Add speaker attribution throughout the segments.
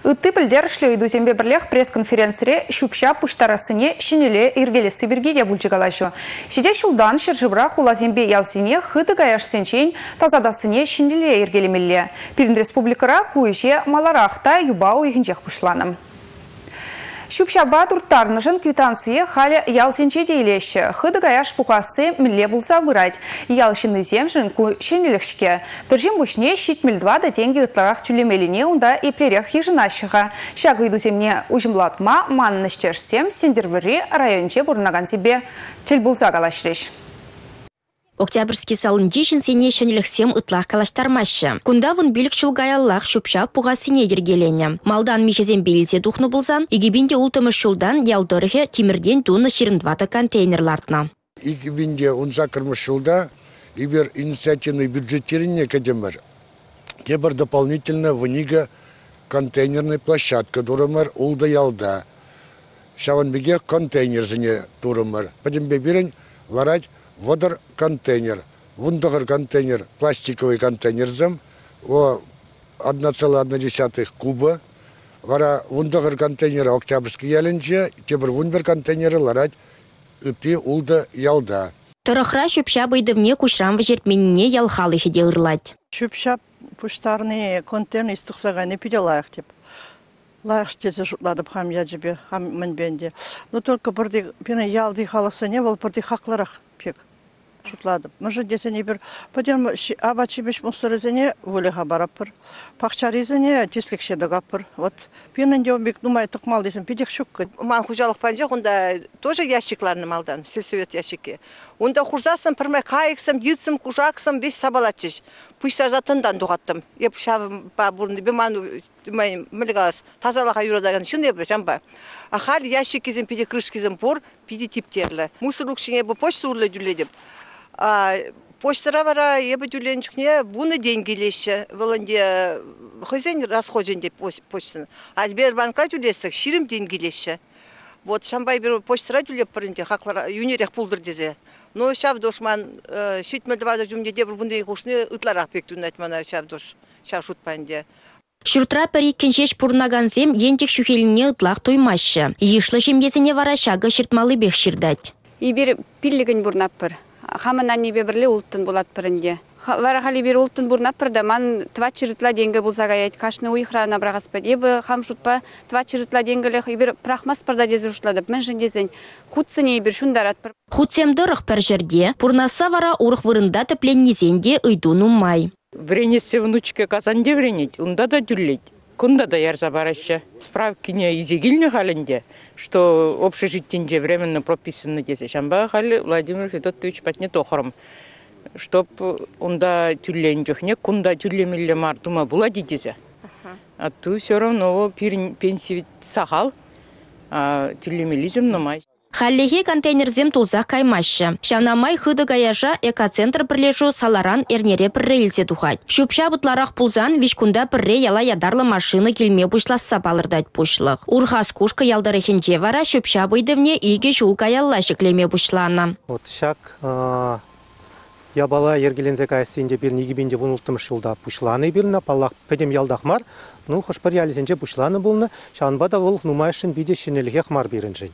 Speaker 1: Үтті білдерішлі үйдузембе бірлех пресс-конференцире шүпша пұштарасыне шинеле иргелесі біргеде бұлжығалашы. Шеде шылдан шыржыбрақ улазембе ялсыне хыды гаяшсенчен тазадасыне шинеле иргелемелі. Пирин республикара куйше маларақта юбау егінжек пұшланым. Шүпшаба турттарнышын квитанция халі ялсенче дейлеші. Хыды гаяш пұқасы міле бұлса вырать. Ялшыны земшін ку шенелікшке. Біржен бұшне шетмілдва да деньги ұтларақ түлемеліне онда еплерек ежінашыға. Шағы иду земне ұжымлатма маннышчерсем сендервірі районче бұрынаған себе тіл бұлса қалашыреш.
Speaker 2: Октябрьский салон дешін сене шенеліксем ұтлақ калаштармашы. Кунда вон билік шулгаяллах шупша пуғасыне ергелене. Малдан михезен бейлзе духну бұлзан, егебінде ұлтымыш шулдан ялдырығы темірден туны шеріндвата контейнерлартына.
Speaker 3: Егебінде ұнса кірміш шулда ибер инициативный бюджетиріне кәдемір. Кебір дополнительно внига контейнерная площадка дұрымыр ұлда ялда. Шаванбеге контейнерзіне дұрымыр. Падембе берін ларать водар контейнер, вундагар контейнер, пластиковый контейнерзам, 1,1 куба, вара вундагар контейнер Октябрьский ялінже, тебір вунбер контейнері ларать үті улда ялда.
Speaker 2: Тұрықра шүпша байдывне кушрам вжертменіне ялхалы хеде ұрлать.
Speaker 4: Шүпша пұштарны контейнер істіқсағаны пиде лайық деп. Лайық штезе жұтладып хам яджебе, хам мінбенде. Но только бірді пені ялды халасыне, ол бірді хақларақ пек. Шутладып. Может, десене бір, подем абачибеш мұсырызене өліға бараппыр. Пақчарызене теслікше дағаппыр. Вот, пенінде өмбек нумай тұқмал десен, педек шүккі.
Speaker 5: Мал хужалық панже, онда тоже ящикларны малдан, сельсовет ящики. Онда хуждасым, пірмай кайықсым, ютсым, кужақсым, весь сабалатчыш. Пұшта жатындан дұғаттым. Еп шавым ба бұрынды, беману, мүліғалас, тазалаға юрадаған шын ебі, жамба. Ахал ящикізім, педе крышкізім бор, педе типтерлі. Мусор ұқшыңе бұл почта ұрлы дүледіп. Почтара вара ебі дүленчікне вуны денгелеші. Вылынде хозяин расходжен деп почтаны. А Сбербанкра дүлесік ширим денгелеші. Вот шамбай бір почтара дүлеп бірінде хақлар юнерек пулдыр дезе. Но шав дошман шитмелдівады жүмде дебір вунды еқушны ұтларақ пектуын айтмана шав дош, шав шутпанде.
Speaker 2: Шүртра пәреккеншеш пұрнаганзем ентек шүхеліне ұтлақ тоймашы. Ешлі жемгесіне вара шағы шыртмалы бек шырдать.
Speaker 6: Ибір пиллігін бұрнаппыр. Хамынан небе бірлі ұлттын болат бірінде. Вара хали бир ұлттын бұрнаппыр да ман тва чырытла денгі болсаға ет кашны уйхра набрағаспад. Ебі хам шутпа тва чырытла денгілі ибір прахмас пырда дезі ұшладып. Мен жындезен худсыне ибір шундаратпыр.
Speaker 2: Худсемді рық пәр жерде, пұрнаса вара урық вырында тіпленнезенде ұйдуну май.
Speaker 7: Вренесе внучке казанде вренеть, унда да дюллеть. Кунда да ярза бараща. Справки не изегильны халінде, что общежитие временно прописано здесь. Шамба хали Владимир Федотович патне тохором. Чтоб унда тюллен жохне, кунда тюллемилле мартума була дидезе. А ту все равно пенсии сахал, а тюллемиллизм намай.
Speaker 2: Халлеге контейнерзем тулзақ каймашы. Шавнамай хыды гаяжа экоцентр бірлешу саларан эрнере піррейлсе тухать. Шүпша бұтларақ пулзан вишкунда пірре яла ядарлы машины келме бұшласса балырдать пұшлық. Урхас кушка ялдарыхенже вара шүпша бұйдывне иге шул каялла шеклеме бұшлана.
Speaker 8: Вот шак ябала ергелензе кайсынде бір негебенде вұнылтым шулда пұшланы біріна, паллақ пәдем ялдақмар, ну хош бір ялізенже пұшланы бұлны, шанбада ол нумайшын биде шинелге қмар бірінжен.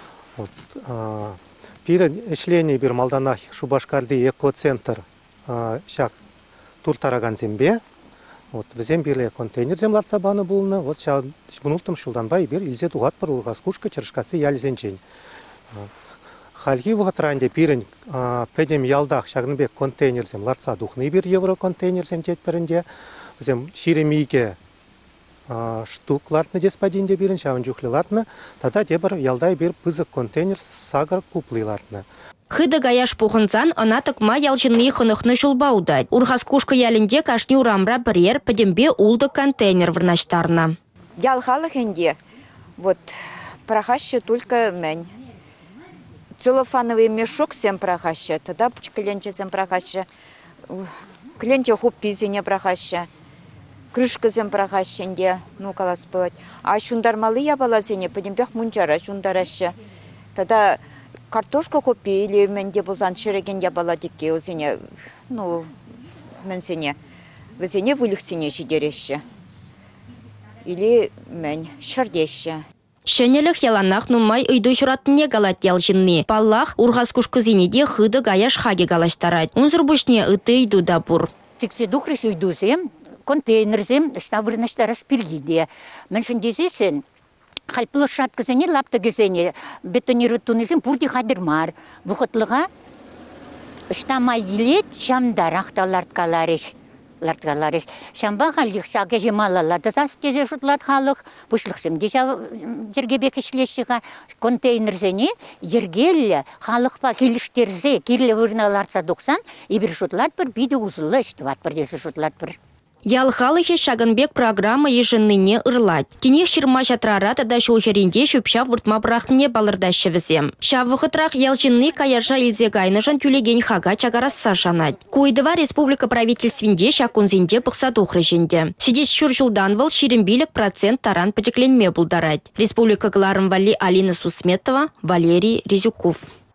Speaker 8: Пир эшление бир малданах Шубашкарды экоцентр шак туртараган зембе. Вот зембирле контейнер землатса баны булны. Вот ша бунултым шулданбай бир илзе тугат пыр ургаскушка чырышкасы ялизенчен. Халги ватранде пирин педем ялдах шагнбек контейнер землатса духны бир евро контейнер земтет перинде. Зем ширемике штуклартны деспадинде бирин шавын жүхлилартны, тада дебір ялдай бір пызык контейнер сагар куплилартны.
Speaker 2: Хыды гаяш пухынзан, ана тыкма ялжынны хынықны шулбаудать. Урхас кушка ялінде кашни урамра бірер падембе улды контейнер вырнаштарна.
Speaker 9: Ялхалық энде, вот, прохаща только мэнь. Целлофановый мешок сем прохаща, тада пчкленче сем прохаща, кленче хуппизине прохаща. Крышка зембрагащенде, ну калас было. А шундармалы я была зене, подембех мунчара шундараща. Тогда картошку купили, менде бузан шереген я была дике у зене, ну мен зене, в зене вылих сине жидереща. или мен шырдеші.
Speaker 2: Шенелік яланақ нумай үйді жұраттыне галат ялжынны. Паллах урғас күшкізенеде хыды гаяш хаге галаштарад. Унзыр бұшне үті үйді да бұр.
Speaker 10: Тіксе дұқрыс үйдізем, контейнерзем, штабырнаштары спиргиде. Мен шындезесен, қалпылы шаткызене, лапты кезене, бетонирутунызем пұрди қадырмар. Бұқытлыға штамай елет, шамдар ақталарткаларыш. Шамба халық шаға жемалалады, зас тезе жұтлад халық, бұшлықсым жерге бекішлешіға контейнерзене, жергелі халықпа келіштерзе, керлі вырналарса 90, ебір жұтлад бір, биді ұзылы іштіват бір десі жұтлад бір.
Speaker 2: Ялхалыхе Шагынбек программа ежінныне ырлать. Тенех шырма жатрарата да шулхеринде шүпша вұртма бірақтыне балырдашы візем. Шаввықытрақ ялжынны каяжа илзе гайныжан тюлеген хага чагарасса жанать. Куйдыва республика правительствінде шакунзінде бұқса тухрыженде. Сидес шүр жылдан выл ширинбилік процент таран пачекленме бұлдарать. Республика Гларым Вали Алина Сусметова, Валерий Резюков.